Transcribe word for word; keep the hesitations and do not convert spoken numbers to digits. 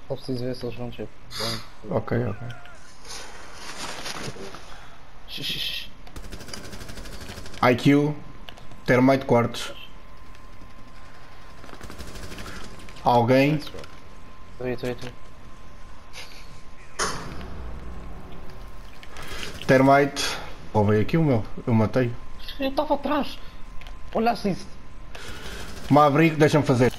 Só preciso ver se eles vão descer. Ok, ok. Xixi. I Q, termite quartos. Alguém? Estou aí, estou aí, estou aí. Termite. Roubei aqui o meu, eu matei. Eu estava atrás. Olha assim. Maverick, deixa-me fazer.